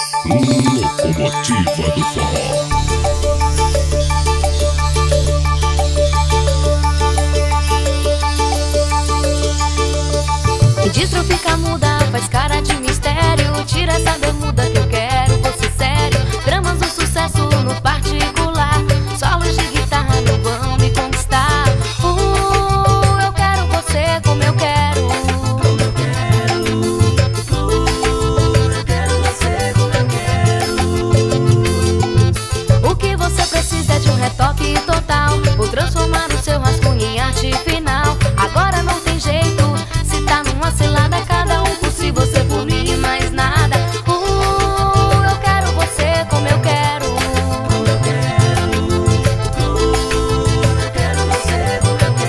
Locomotiva do Forró. Distro fica muda, faz cara de mistério. Tira essa bermuda que eu quero, vou ser sério. Dramas do sucesso no particular, solos de guitarra não vão me conquistar. Eu quero você como eu quero. Como eu quero. Eu quero você como eu quero. O que você precisa é de um retoque total. Vou transformar o seu rascunho em arte final. Agora não tem jeito, se tá numa cilada, cada um por si, você por mim e mais nada. Eu quero você como eu quero. Como eu quero. Eu quero você como eu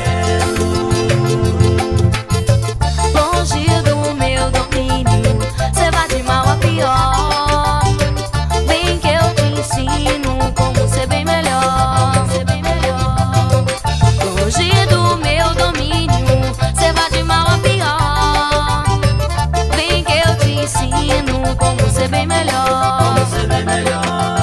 quero. Longe do meu domínio, cê vai de mal a pior. Vem que eu te ensino como ser bem melhor. Ser bem melhor. Longe do meu domínio, cê vai de mal a pior. Vem que eu te ensino como ser bem melhor. Como ser bem melhor.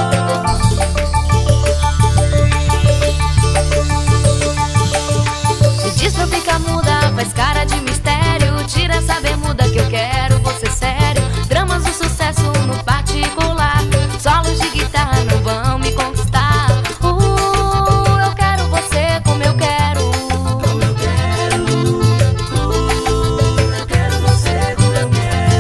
Distro fica muda, faz cara de mistério. Tira essa bermuda que eu quero, vou ser sério. Dramas do sucesso no particular, solos de guitarra não vão me conquistar. Eu quero você como eu quero. Como eu quero. Eu quero você como eu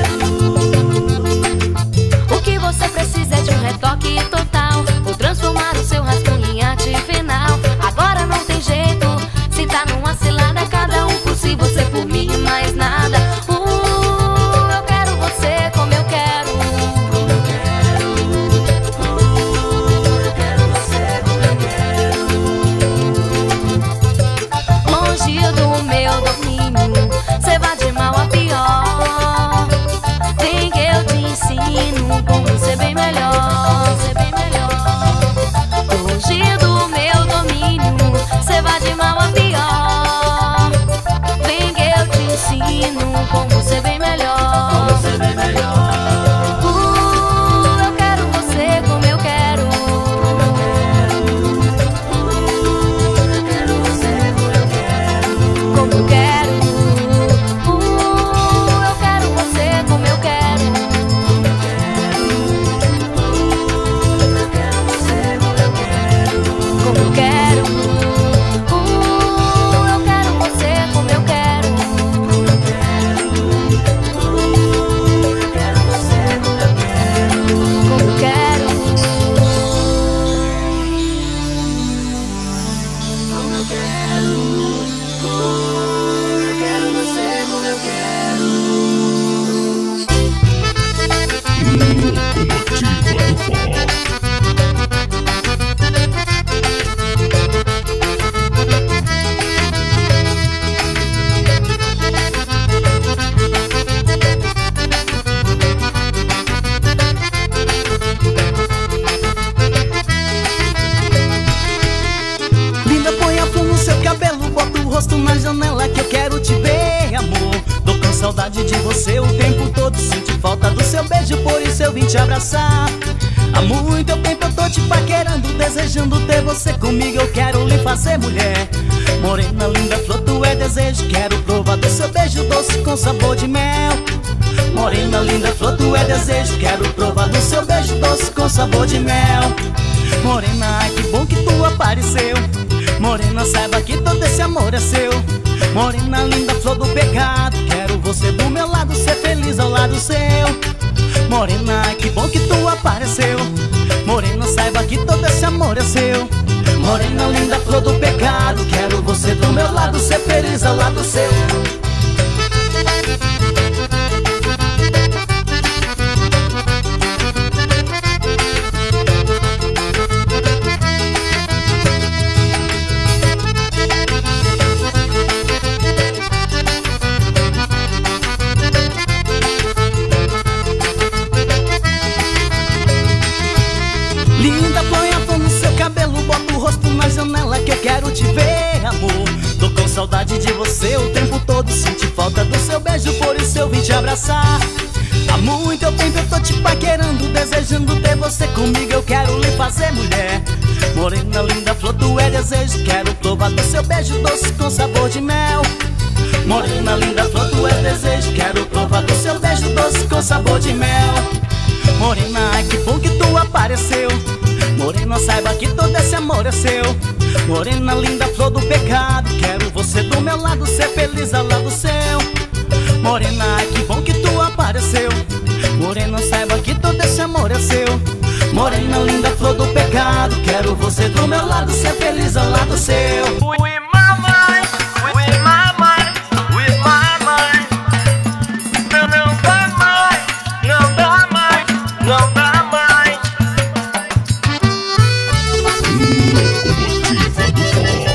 quero. O que você precisa é de um retoque total. Vou transformar o seu rascunho em arte final. Agora não tem jeito, se tá numa cilada, cada um por si, você por mim e mais nada. Eu quero você como eu quero. Como eu quero. Eu quero você como eu quero. Longe do meu domínio, cê vai de mal a pior. Vem que eu te ensino como ser bem melhor. Ser bem melhor. Longe do meu domínio, cê vai de mal a pior. Vem que eu te ensino como ser bem melhor. Como ser bem melhor. Eu quero você como eu quero. Como eu quero. Eu quero você como eu quero. Como eu quero. Eu quero você como eu quero. Eu quero você como eu quero. Como eu quero. Eu quero você como eu quero. Eu quero você como eu quero. Como eu quero. Como eu quero. Eu quero você como eu quero. Locomotiva do Forró. Linda, põe a flor no seu cabelo, bota o rosto na janela que eu quero te ver, amor. Tô com saudade de você o tempo todo, sinto falta do seu beijo, por isso eu vim te abraçar. Há muito tempo eu tô te paquerando, desejando ter você comigo, eu quero lhe fazer mulher. Morena, linda flor, tu é desejo, quero provar do seu beijo doce com sabor de mel. Morena, linda flor, tu é desejo, quero provar do seu beijo doce com sabor de mel. Morena, ai que bom que tu apareceu. Morena, saiba que todo esse amor é seu. Morena, linda flor do pecado, quero você do meu lado, ser feliz ao lado seu. Morena, ai que bom que tu apareceu. Morena, saiba que todo esse amor é seu. Morena, linda flor do pecado, quero você do meu lado, ser feliz ao lado seu. Linda, põe a flor no seu cabelo, bota o rosto na janela que eu quero te ver, amor. Tô com saudade de você o tempo todo, senti falta do seu beijo, por isso eu vim te abraçar. Há muito tempo eu tô te paquerando, desejando ter você comigo, eu quero lhe fazer mulher. Morena linda, flor do desejo, quero provar do seu beijo doce com sabor de mel. Morena linda, flor do desejo, quero provar do seu beijo doce com sabor de mel. Morena, ai que bom que tu apareceu. Morena, saiba que todo esse amor é seu. Morena linda, flor do pecado, quero você do meu lado, ser feliz ao lado seu. Morena, ai que bom que tu apareceu. Morena, saiba que todo esse amor é seu. Morena linda, flor do pecado, quero você do meu lado, ser feliz ao lado seu. With my mind, with my mind, with my mind. Não dá mais, não dá mais, não dá mais. Locomotiva do Forró.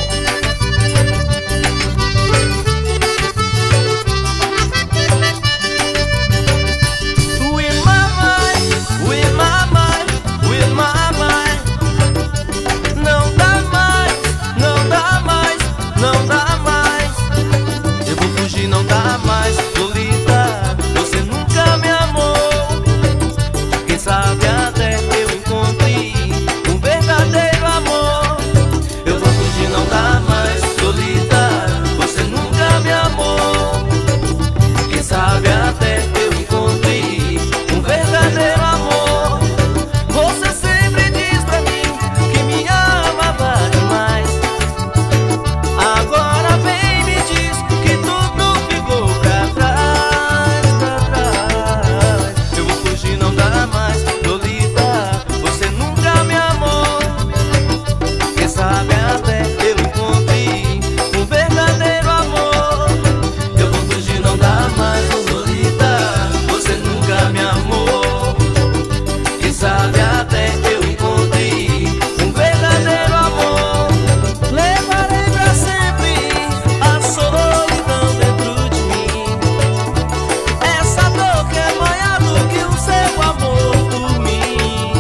With my mind, with my mind, with my mind. Não dá mais, não dá mais, não dá mais. Eu vou fugir, não dá mais. Lolita, você nunca me amou. Quem sabe até eu encontrei um verdadeiro amor. Eu vou fugir, não dá mais. Lolita, você nunca me amou. Quem sabe até eu encontrei um verdadeiro amor. Você sempre diz pra mim que me amava demais. Agora vem e me diz que tudo ficou pra trás, pra trás. Eu vou fugir, não dá mais. Lolita, você nunca me amou. Quem sabe até eu encontrei um verdadeiro amor. Eu vou fugir, não dá mais. Lolita, você nunca me amou. Quem sabe até eu encontrei um verdadeiro amor. Levarei pra sempre a solidão dentro de mim. Essa dor que é maior do que o seu amor por mim.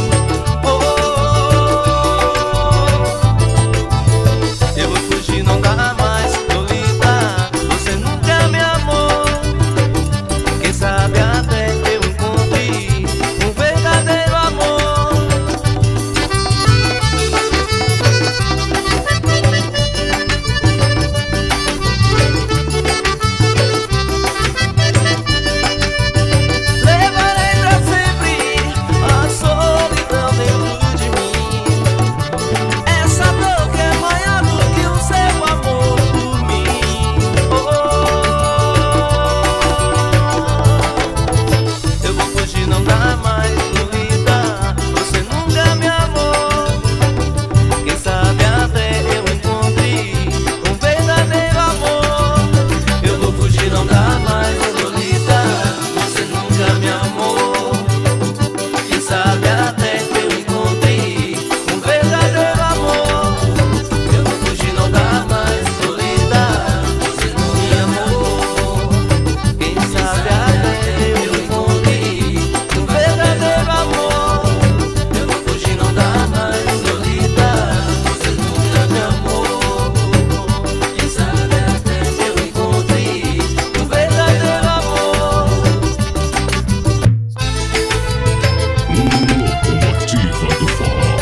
Eu vou fugir, não dá mais. Lolita, você nunca me amou. Quem sabe até eu encontrei um verdadeiro amor. Levarei pra sempre a solidão dentro de mim. Essa dor que é maior do que o seu amor por mim. Eu vou fugir, não dá mais. Lolita, você nunca me amou. Quem sabe até eu encontrei um verdadeiro amor. Eu vou fugir, não dá mais. Lolita, você nunca me amou. Quem sabe até eu encontrei um verdadeiro amor. Eu vou fugir, não dá mais. Lolita, você não me amou. Quem sabe até eu encontrei um verdadeiro amor. Eu vou fugir, não dá mais. Lolita, você nunca me amou. Quem sabe até eu encontrei um verdadeiro amor. Locomotiva do Forró.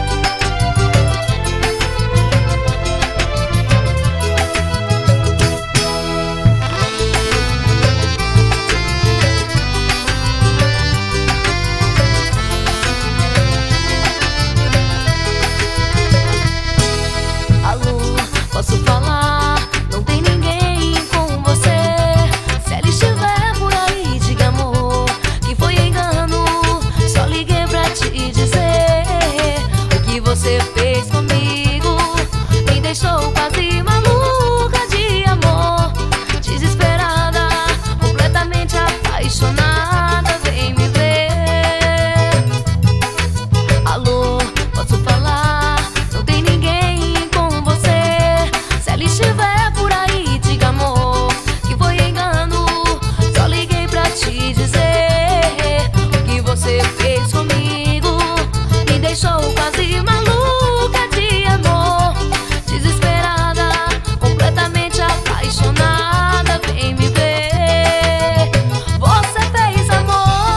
Alô, posso falar? Não tem ninguém com você. Se ele estiver por aí, diga amor, que foi engano. Só liguei pra te dizer o que você fez comigo. Me deixou quase maluca de amor, desesperada, completamente apaixonada. Vem me ver. Alô, posso falar? Não tem ninguém com você. Se ele estiver por aí, diga amor, que foi engano. Só liguei pra te dizer o que você fez comigo. Me deixou quase maluca de amor, desesperada, completamente apaixonada. Vem me ver. Você fez amor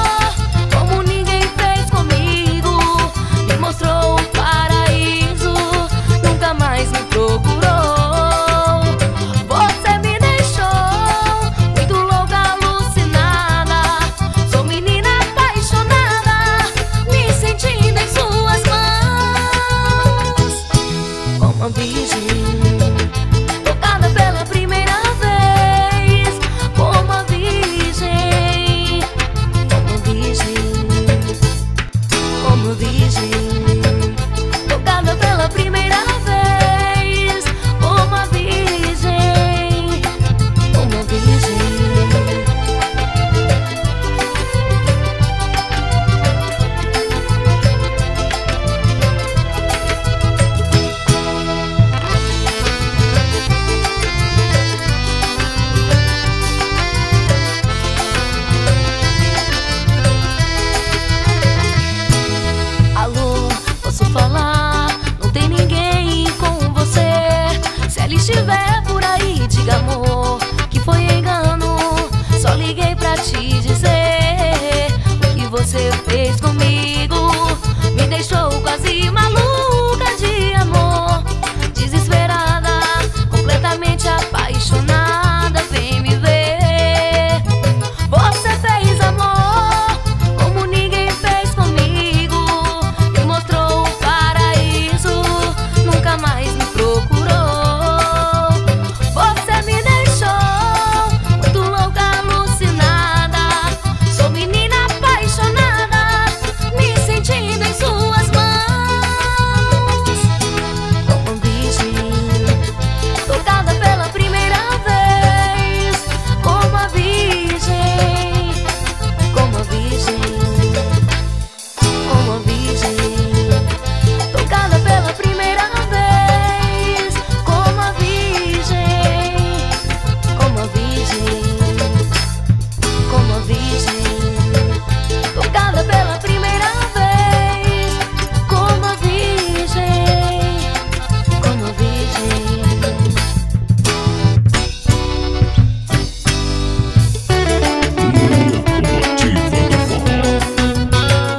você fez comigo me deixou quase maluca de amor, desesperada, completamente apaixonada. Vem me ver. Você fez amor como ninguém fez comigo, me mostrou o paraíso, nunca mais me procurou. Você me deixou muito louca, alucinada. Sou menina apaixonada, me sentindo em suas mãos. Como virgem, tocada pela primeira vez. Como a virgem, como a virgem, como a virgem, tocada pela primeira vez. Como a virgem, como a virgem, como a virgem, tocada pela primeira vez. Como a virgem, como a virgem. Locomotiva do Forró.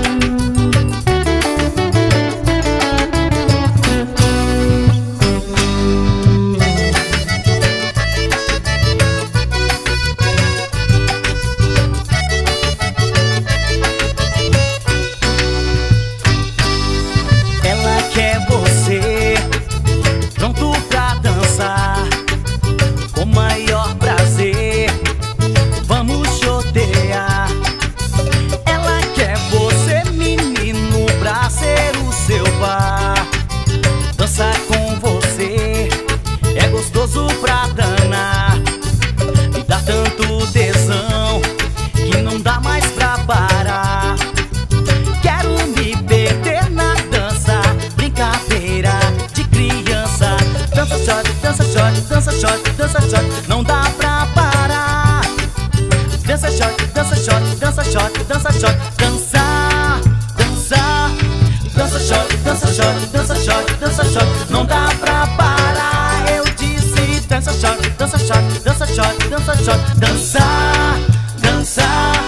Ela quer você pronto pra dançar com maior prazer. Vamos chotear. Ela quer você, menino, pra ser o seu par. Dançar com você é gostoso pra danar. Me dá tanto tesão que não dá mais pra parar. Quero me perder na dança, brincadeira de criança. Dança shot, dança shot, dança shot, dança shot, não dá pra parar. Dança shot, dança shot, dança shot, dança shot, dançar, dançar. Dança shot, dança shot, dança shot, dança shot, não dá pra parar. Eu disse dança shot, dança shot, dança shot, dança shot, dançar, dançar.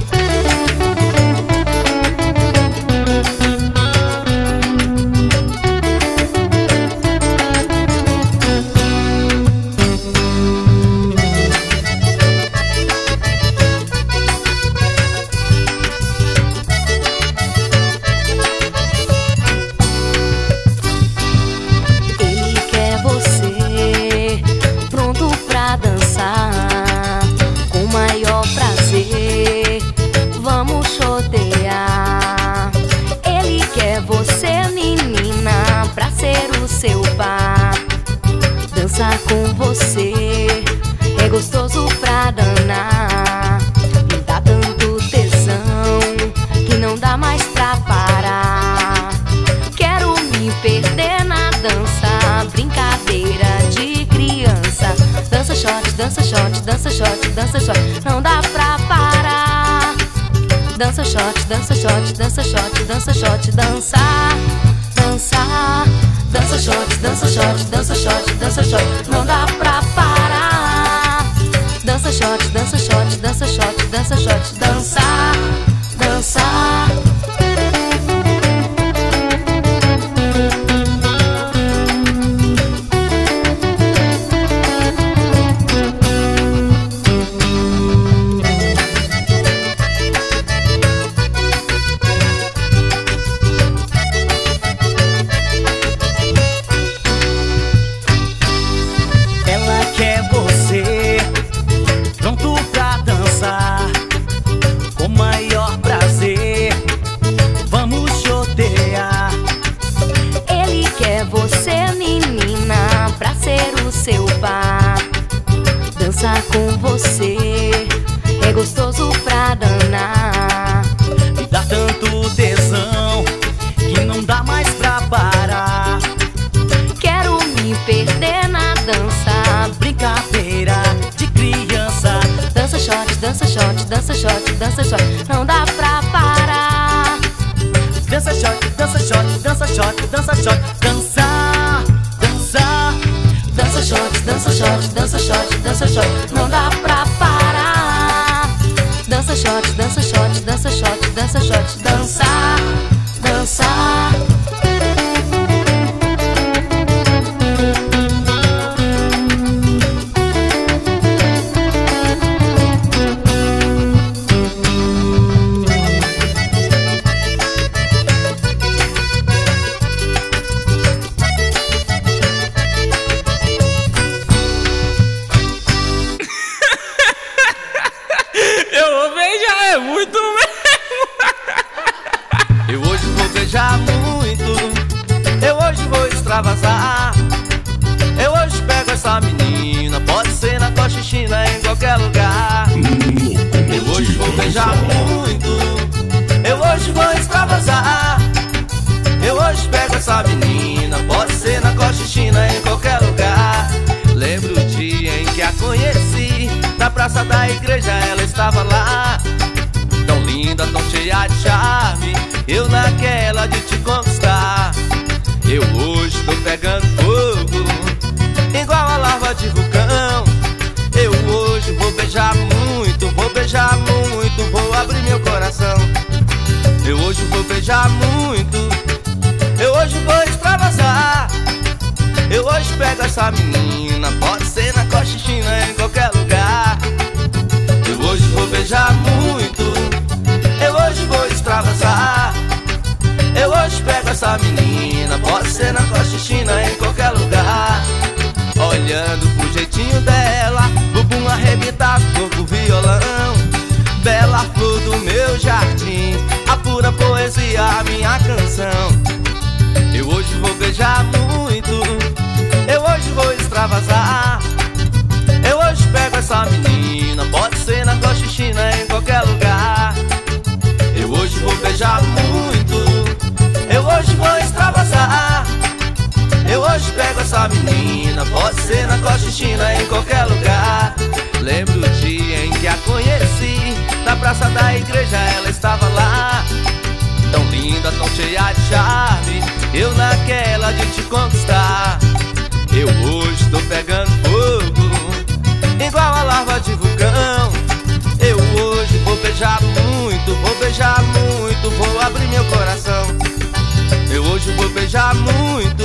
Ele quer você pronto pra dançar com maior prazer. Vamos chotear. Ele quer você, menina, pra ser o seu par. Dançar com você é gostoso pra danar. Me dá tanto tesão que não dá mais pra parar. Quero me perder na dança, brincadeira de criança. Dança shot, dança shot, dança shot, dança shot, não dá pra parar. Dança shot, dança shot, dança shot, dança shot, dançar, dançar. Dança shot, dança shot, dança shot, dança shot, não dá pra parar. Dança shot, dança shot, dança shot, dança shot, dançar, dançar. Ela quer você pronto pra dançar com maior prazer. Vamos chotear. Ele quer você, menina, pra ser o seu par. Dançar com você é gostoso pra danar. Me dá tanto tesão que não dá mais pra parar. Quero me perder na dança, Brincadeira de criança. dança shot, dança shot, dança shot, dança shot, não dá pra parar. Dança shot, dança shot, dança shot, dança shot, dançar, dançar. Dança shot, dança shot, dança shot, dança shot, não dá pra parar. Dança shot, dança shot, dança shot, dança, shot, dançar, dançar. Eu hoje vou beijar muito, eu hoje vou extravasar. Eu hoje pego essa menina, pode ser na Cochichina, em qualquer lugar. Eu hoje vou beijar muito, eu hoje vou extravasar. Eu hoje pego essa menina, pode ser na Cochichina, em qualquer lugar. Lembro o dia em que a conheci, na praça da igreja ela estava lá. Tão linda, tão cheia de charme, eu naquela de te conquistar. Eu hoje tô pegando fogo, igual a lava de vulcão. Eu hoje vou beijar muito, vou beijar muito, vou abrir meu coração. Eu hoje vou beijar muito, eu hoje vou extravasar. Eu hoje pego essa menina, pode ser na Cochichina, em qualquer lugar. Eu hoje vou beijar muito, eu hoje vou extravasar. Eu hoje pego essa menina, pode ser na Cochichina, em qualquer lugar. Olhando pro jeitinho dela, bumbum arrebitado, corpo violão. Bela flor do meu jardim, a pura poesia, a minha canção. Eu hoje vou beijar muito, eu hoje vou extravasar. Eu hoje pego essa menina, pode ser na Cochichina, em qualquer lugar. Eu hoje vou beijar muito, eu hoje vou extravasar. Eu hoje pego essa menina, pode ser na Cochichina, em qualquer lugar. Lembro o dia em que a conheci, na praça da igreja ela estava lá. Tão linda, tão cheia de charme, eu naquela de te conquistar. Eu hoje tô pegando fogo, igual a lava de vulcão. Eu hoje vou beijar muito, vou beijar muito, vou abrir meu coração. Eu hoje vou beijar muito,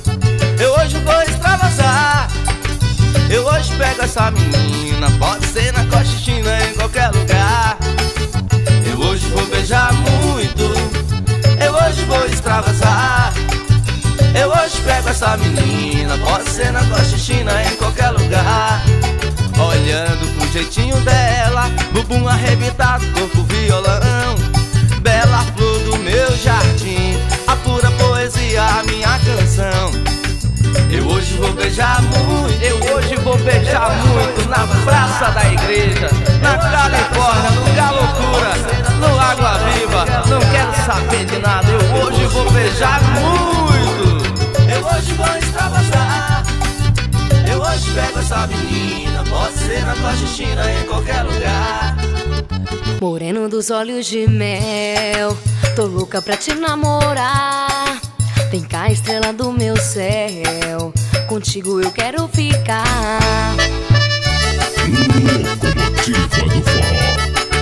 eu hoje vou extravasar. Eu hoje pego essa menina, pode ser na Cochichina, em qualquer lugar. Eu hoje vou beijar muito, eu hoje vou extravasar. Eu hoje pego essa menina, pode ser na Cochichina, em qualquer lugar. Olhando pro jeitinho dela, bumbum arrebitado, corpo violão. Bela flor do meu jardim, a pura poesia, a minha canção. Eu hoje vou beijar muito, eu hoje vou beijar muito, na praça da igreja, na Califórnia, no lugar loucura, no Água Viva. Não quero saber de nada, eu hoje vou beijar muito. Eu hoje vou extravasar. Eu hoje pego essa menina, pode ser na Cochichina, em qualquer lugar. Moreno dos olhos de mel, tô louca pra te namorar. Vem cá, estrela do meu céu, contigo eu quero ficar. Locomotiva do Forró.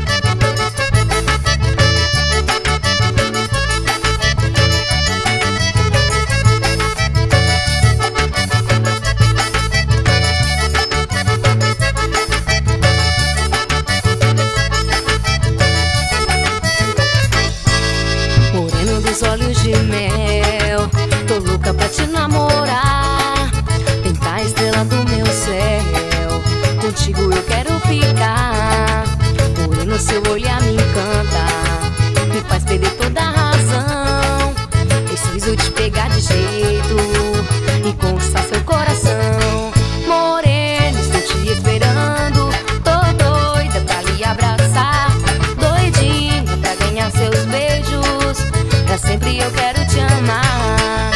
Moreno dos olhos de mel, tô louca pra te namorar. Vem cá, estrela do meu céu, contigo eu quero ficar. Moreno, seu olhar me encanta, me faz perder toda a razão. Preciso te pegar de jeito e conquistar seu coração. Moreno, estou te esperando, tô doida pra lhe abraçar. Doidinha pra ganhar seus beijos, pra sempre eu quero te amar.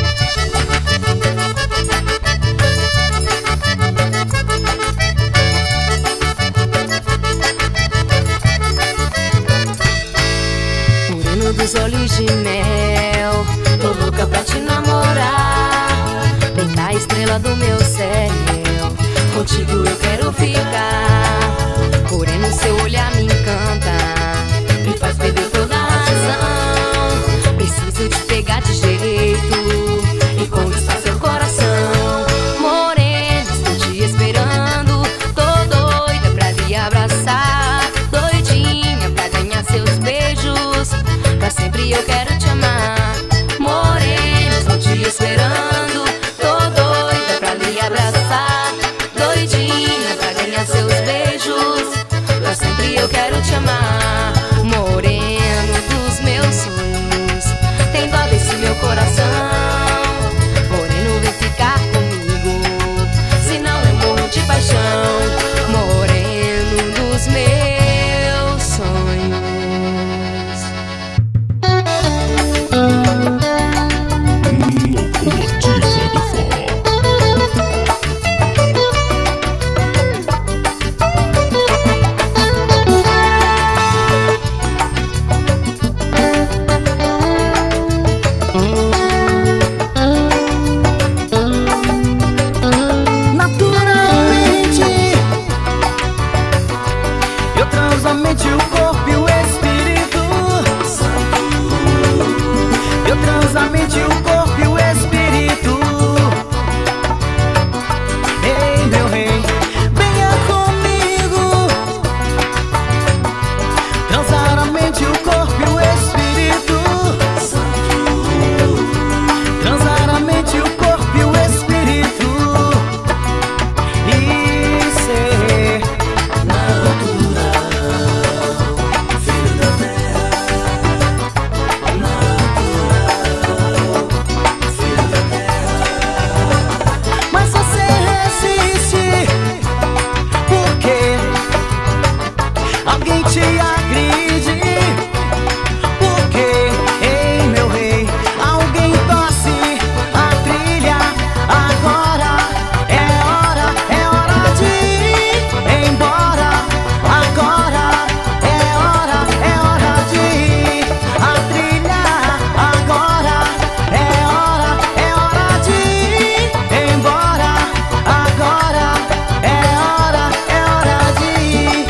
Moreno dos olhos de mel, tô louca pra te namorar. Vem cá, estrela do meu céu, contigo eu quero ficar. Moreno, seu olhar me encanta, me faz perder todo sempre eu quero te amar. Morena, estou te esperando. Tô doida pra lhe abraçar, doidinha pra ganhar seus beijos. Pra sempre eu quero te amar. Moreno dos meus sonhos, tem dó desse meu coração. Moreno, vem ficar comigo, senão eu morro de paixão. Moreno dos meus sonhos. Locomotiva do Forró. Naturalmente, eu transo a mente, o corpo e o espírito. Eu transo a mente, o corpo e o espírito. Ei, meu rei, venha comigo. Transar a mente, o corpo e o espírito. Transar a mente, o corpo e o espírito. E ser natural, filho da terra. Natural, filho da terra. Mas você resiste, porque alguém te agride. Porque, ei, meu rei, alguém torce a trilha. Agora é hora de ir embora. Agora é hora de ir a trilha. Agora é hora de ir embora. Agora é hora de ir.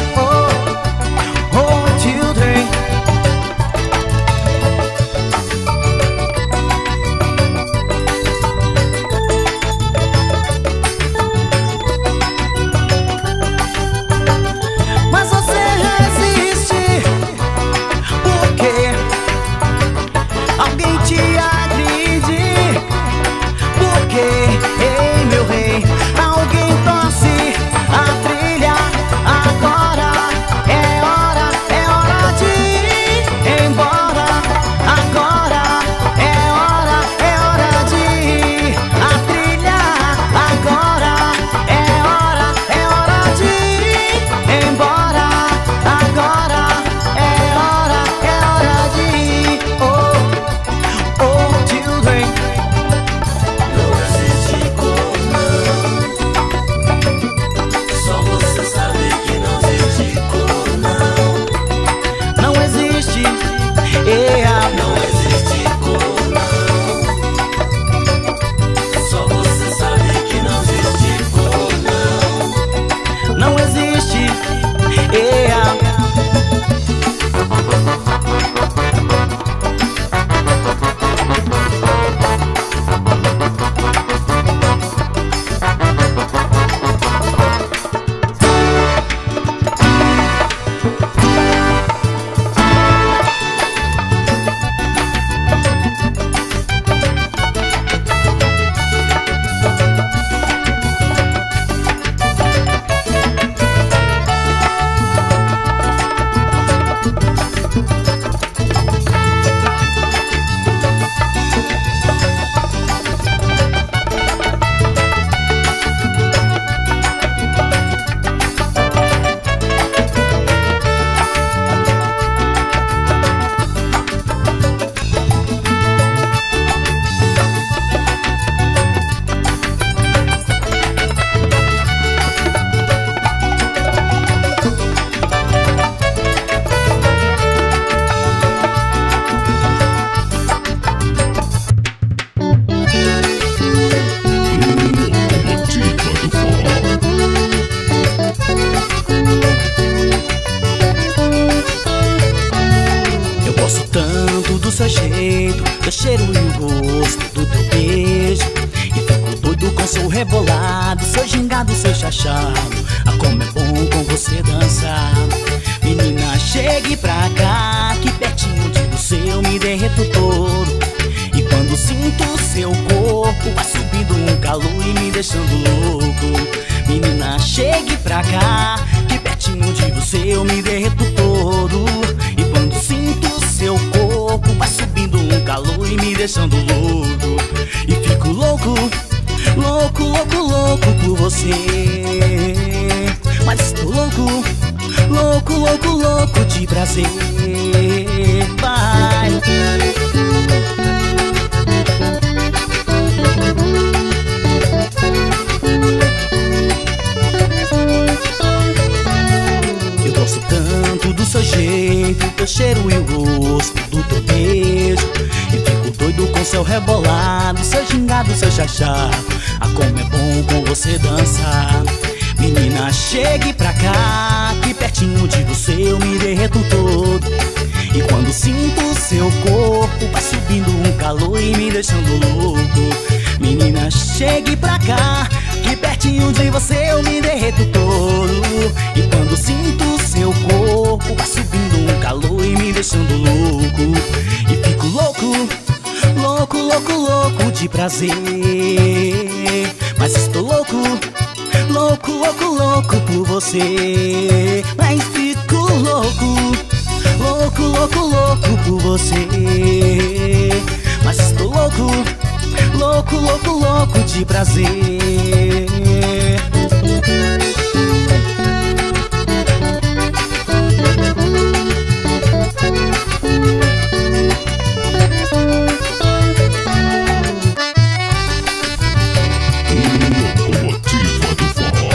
Oh, children. Mas você resiste, porque alguém te agride. Porque, ei, meu rei, alguém torce a trilha. Agora é hora de ir embora. Agora é hora de ir a trilha. Agora é hora de ir embora. Agora é hora de ir. Oh, children. Não existe como não. Só você sabe que não existe como não. Não existe, não existe como não. Só você sabe que não existe como não. Não existe, seu jeito, teu cheiro e o gosto do teu beijo. E fico doido com seu rebolado, seu gingado, seu chachado. Ah, como é bom com você dançar. Menina, chegue pra cá, que pertinho de você você eu me derreto todo. E quando sinto seu corpo, vai subindo um calor e me deixando louco. Menina, chegue pra cá, que pertinho de você eu me derreto todo. E quando sinto seu corpo, vai subindo um calor e me deixando louco. E fico louco, louco, louco, louco por você. Mas estou louco, louco, louco, louco de prazer. Vai. Eu gosto tanto do seu jeito, teu cheiro e o gosto do teu beijo. E fico doido com seu rebolado, seu gingado, seu chachá. Ah, como é bom com você dançar. Menina, chegue pra cá, que pertinho de você eu me derreto todo. E quando sinto seu corpo, vai subindo um calor e me deixando louco. Menina, chegue pra cá, que pertinho de você eu me derreto todo. E quando sinto seu corpo, vai subindo um calor e me deixando louco. E fico louco, louco, louco, louco de prazer. Mas estou louco, louco, louco, louco por você. Mas fico louco, louco, louco, louco por você. Mas estou louco, louco, louco, louco de prazer. Locomotiva do Forró.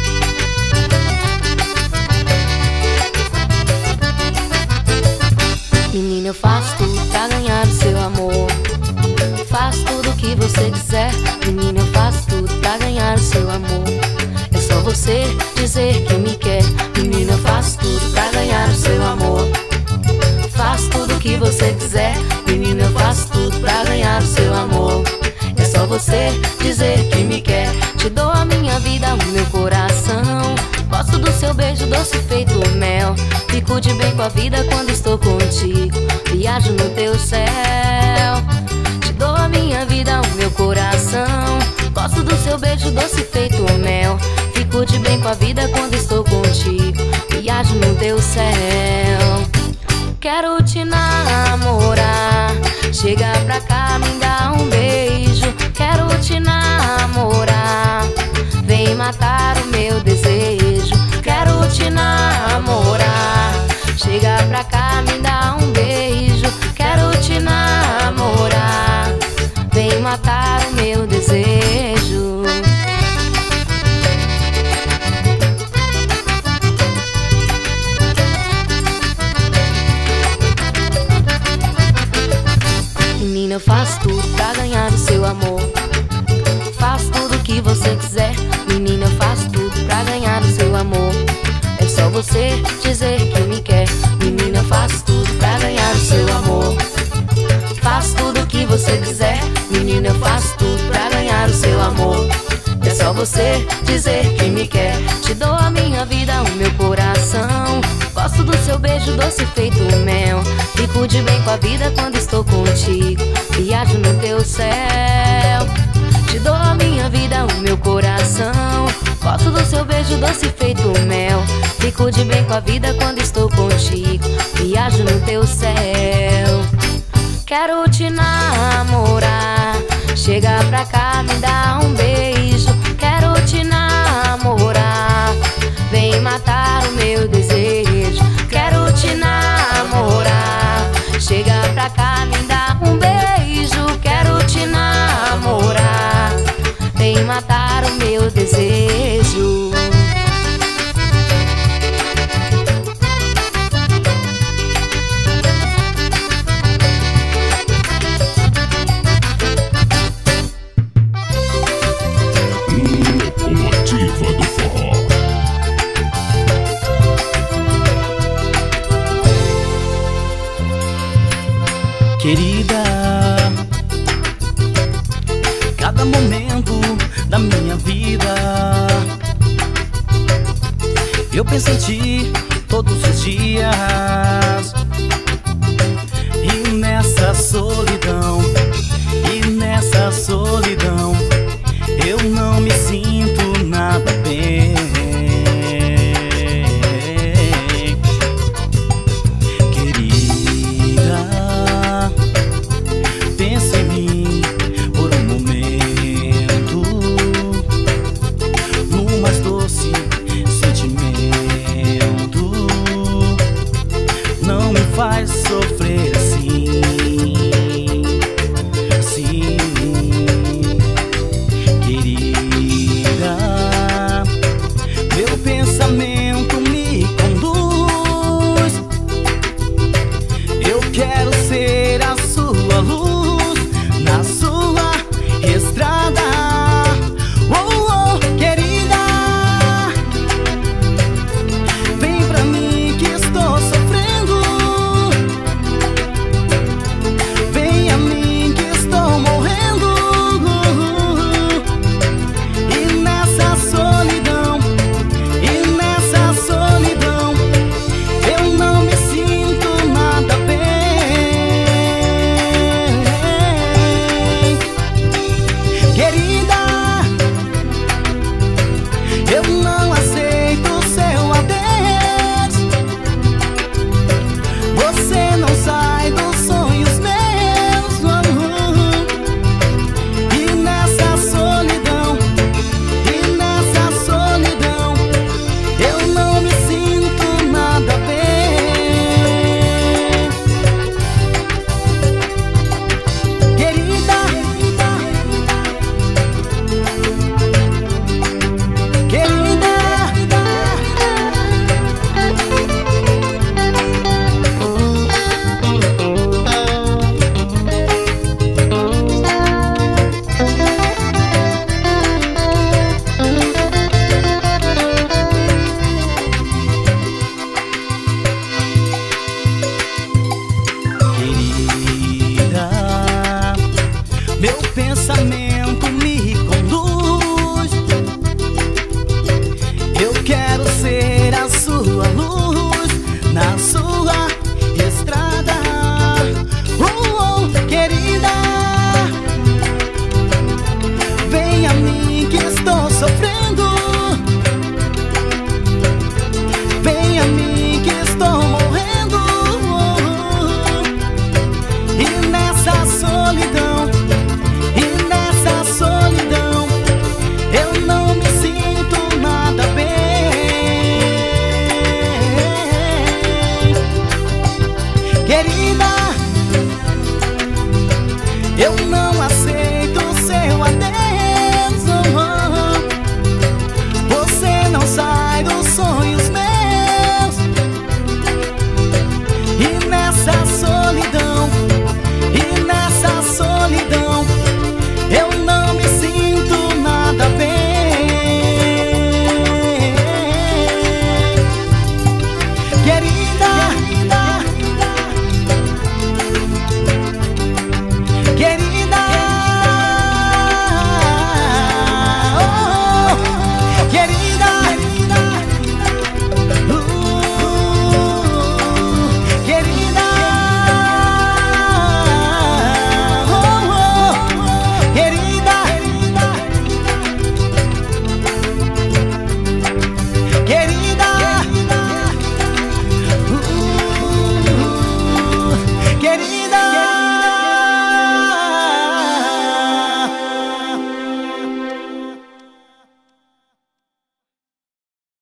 Menina, eu faço tudo pra ganhar o seu amor. Faço tudo o que você quiser. Menina, eu faço tudo pra ganhar o seu amor. É só você dizer que me quer. Menina, eu faço tudo pra ganhar o seu amor. Faço tudo o que você quiser. Menina, eu faço tudo pra ganhar o seu amor. É só você dizer que me quer. Te dou a minha vida, o meu coração. Gosto do seu beijo doce feito mel. Fico de bem com a vida quando estou contigo. Viajo no teu céu. Te dou a minha vida, o meu coração. Gosto do seu beijo doce feito mel. Fico de bem com a vida quando estou contigo. Viajo no teu céu. Quero te namorar. Chega pra cá, me dá um beijo. Quero te namorar. Vem matar o meu desejo. Quero te namorar. Chega pra cá, me dá um beijo. Quero te namorar. Vem matar o meu desejo. Menina, eu faço tudo pra ganhar o seu amor. Faço tudo o que você quiser. Menina, eu faço tudo pra ganhar o seu amor. É só você dizer que me quer. Menina, eu faço tudo pra ganhar o seu amor. Faço tudo o que você quiser. Menina, eu faço tudo pra ganhar o seu amor. É só você dizer que me quer. Te dou a minha vida, o meu coração. Gosto do seu beijo doce feito mel. Fico de bem com a vida quando estou contigo. Viajo no teu céu. Te dou a minha vida, o meu coração. Gosto do seu beijo doce feito mel. Fico de bem com a vida quando estou contigo. Viajo no teu céu. Quero te namorar. Chega pra cá, me dá um beijo. Quero te namorar. Vem matar o meu desejo. Quero te namorar. Chega pra cá, me dá um beijo. Quero te namorar. Vem matar o meu desejo. Locomotiva do Forró. Querida, cada momento da minha vida eu penso em ti todos os dias.